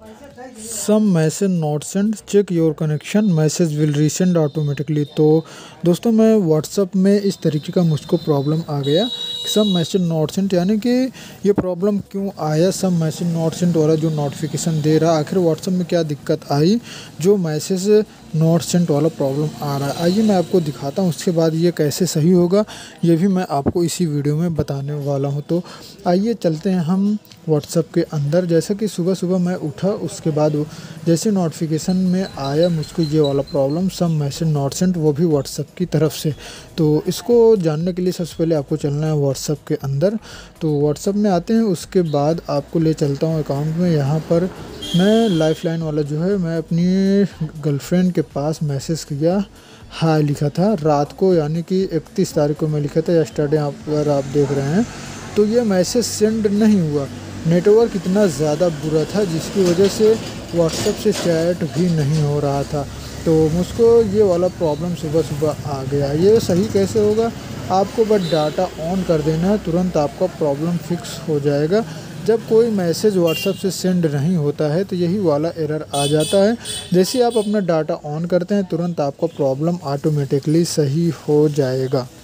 Some message not send, check your connection, message will resend automatically. तो दोस्तों मैं WhatsApp में इस तरीके का मुझको प्रॉब्लम आ गया, सम मैसेज नॉट सेंड, यानी कि ये प्रॉब्लम क्यों आया, सम मैसेज नॉट सेंड वाला जो नोटिफिकेशन दे रहा, आखिर व्हाट्सअप में क्या दिक्कत आई जो मैसेज नॉट सेंड वाला प्रॉब्लम आ रहा है। आइए मैं आपको दिखाता हूँ, उसके बाद ये कैसे सही होगा ये भी मैं आपको इसी वीडियो में बताने वाला हूँ। तो आइए चलते हैं हम व्हाट्सअप के अंदर। जैसा कि सुबह सुबह मैं उठा, उसके बाद जैसे नोटिफिकेशन में आया मुझको ये वाला problem, some message not send, वो भी व्हाट्सअप की तरफ से। तो इसको जानने के लिए सबसे पहले आपको चलना है व्हाट्सअप के अंदर। तो व्हाट्सअप में आते हैं, उसके बाद आपको ले चलता हूँ अकाउंट में। यहाँ पर मैं लाइफलाइन वाला जो है, मैं अपनी गर्लफ्रेंड के पास मैसेज किया, हाय लिखा था रात को, यानी कि 31 तारीख को मैं लिखा था, यस्टरडे अगर आप देख रहे हैं। तो ये मैसेज सेंड नहीं हुआ, नेटवर्क इतना ज़्यादा बुरा था जिसकी वजह से व्हाट्सएप से चैट भी नहीं हो रहा था। तो मुझको ये वाला प्रॉब्लम सुबह सुबह आ गया। ये सही कैसे होगा, आपको बस डाटा ऑन कर देना है, तुरंत आपका प्रॉब्लम फिक्स हो जाएगा। जब कोई मैसेज व्हाट्सएप से सेंड नहीं होता है तो यही वाला एरर आ जाता है। जैसे आप अपना डाटा ऑन करते हैं तुरंत आपका प्रॉब्लम ऑटोमेटिकली सही हो जाएगा।